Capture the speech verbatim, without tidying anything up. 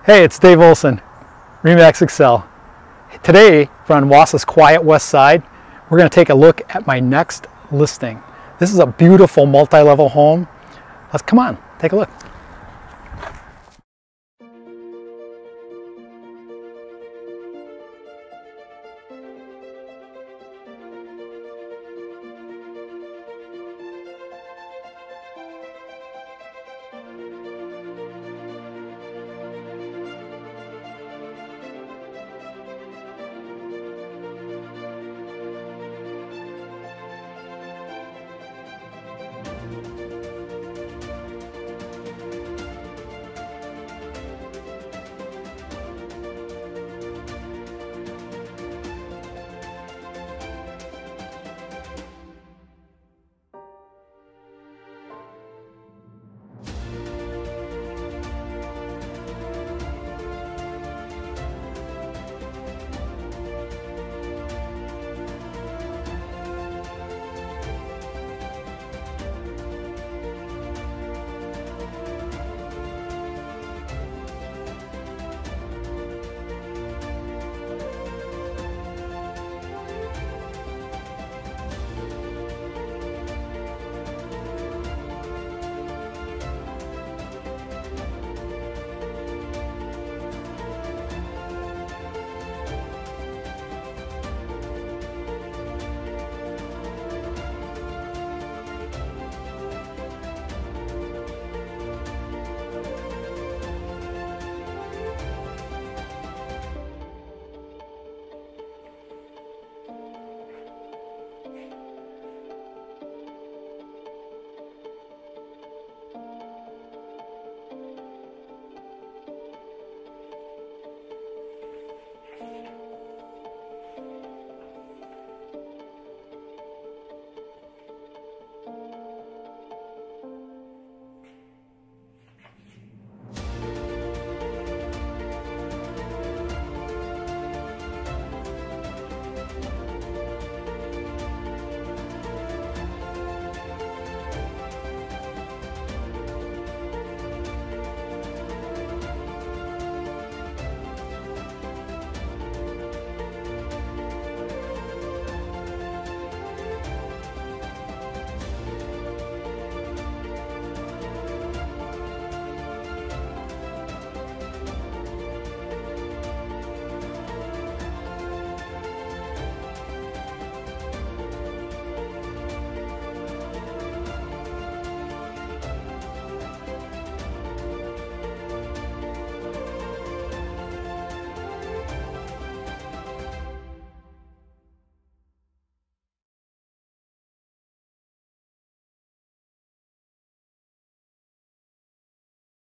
Hey, it's Dave Olson, Remax Excel. Today, we're on Wausau's quiet west side. We're going to take a look at my next listing. This is a beautiful multi-level home. Let's come on, take a look.